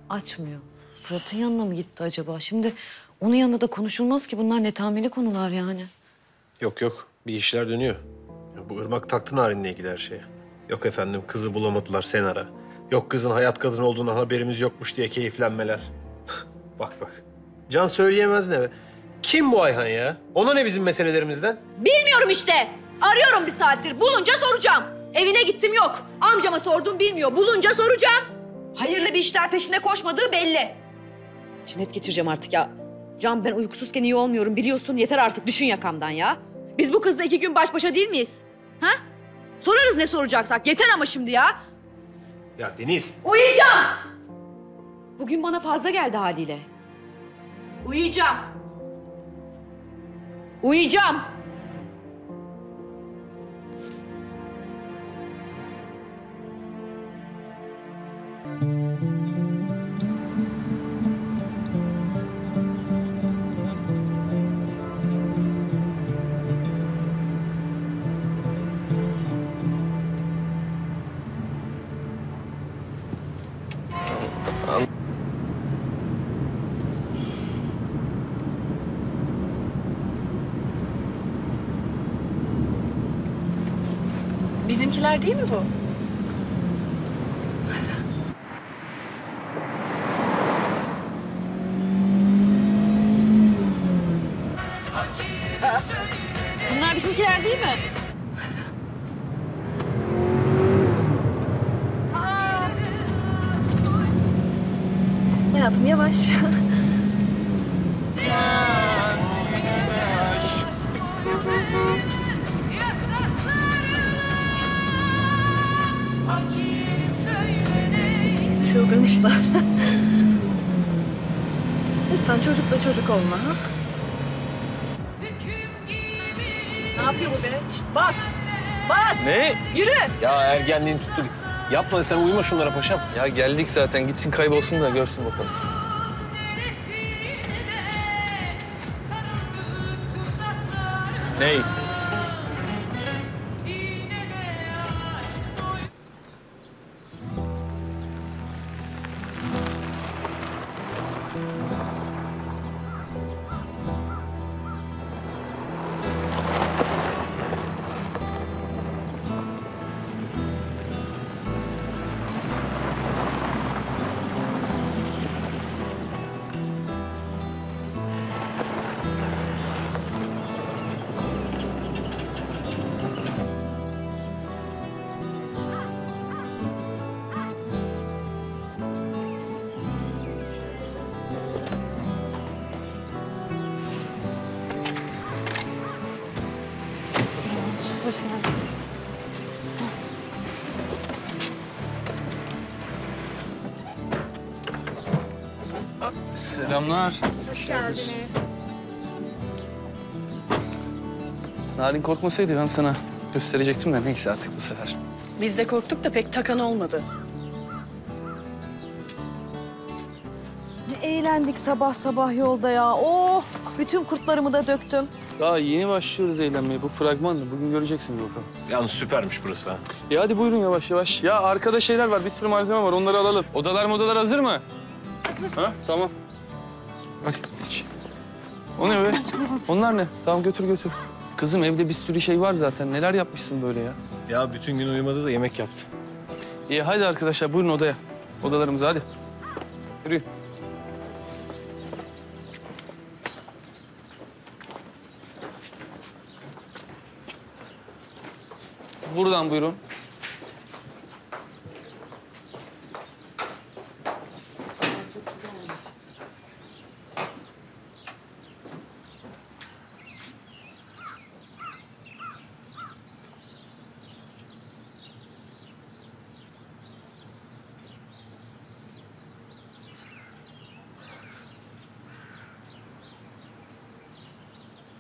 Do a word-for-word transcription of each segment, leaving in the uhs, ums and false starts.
Açmıyor. Fırat'ın yanına mı gitti acaba? Şimdi onun yanında da konuşulmaz ki. Bunlar netameli konular yani. Yok yok, bir işler dönüyor. Ya bu Irmak taktı Narin'le ilgili her şeye. Yok efendim, kızı bulamadılar, sen ara. Yok kızın hayat kadını olduğundan haberimiz yokmuş diye keyiflenmeler. Bak bak. Can söyleyemez ne be? Kim bu Ayhan ya? Ona ne bizim meselelerimizden? Bilmiyorum işte. Arıyorum bir saattir. Bulunca soracağım. Evine gittim yok. Amcama sordum bilmiyor. Bulunca soracağım. Hayırlı bir işler peşine koşmadığı belli. Cinnet geçireceğim artık ya. Can ben uykusuzken iyi olmuyorum biliyorsun. Yeter artık düşün yakamdan ya. Biz bu kızla iki gün baş başa değil miyiz? Ha? Sorarız ne soracaksak. Yeter ama şimdi ya. Ya Deniz. Uyuyacağım. Bugün bana fazla geldi haliyle. Uyuyacağım. Uyuyacağım. Bizimkiler değil mi bu? Aa, bunlar bizimkiler değil mi? Aa. Hayatım yavaş. Çıldırmışlar. Lütfen çocukla çocuk olma ha. Ne yapıyor bu be? Şişt, bas! Bas! Ne? Yürü! Ya ergenliğin tuttu. Yapma sen, uyuma şunlara paşam. Ya geldik zaten, gitsin kaybolsun da görsün bakalım. Ney? Hoş geldin. Selamlar. Hoş geldiniz. Narin korkmasaydı ben sana gösterecektim de neyse artık bu sefer. Biz de korktuk da pek takan olmadı. Ne eğlendik sabah sabah yolda ya. Oh! Bütün kurtlarımı da döktüm. Daha yeni başlıyoruz eğlenmeye. Bu fragmandı. Bugün göreceksiniz bakalım. Yalnız süpermiş burası ha. Ya hadi buyurun yavaş yavaş. Ya arkada şeyler var. Bir sürü malzeme var. Onları alalım. Odalar modalar hazır mı? Hazır. Ha? Tamam. Hadi geç. O ne be? Onlar ne? Tamam götür götür. Kızım evde bir sürü şey var zaten. Neler yapmışsın böyle ya? Ya bütün gün uyumadı da yemek yaptı. İyi hadi arkadaşlar buyurun odaya. Odalarımıza hadi. Yürüyün. Buradan buyurun.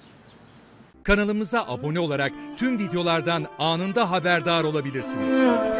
Kanalımıza abone olarak tüm videolardan anında haberdar olabilirsiniz.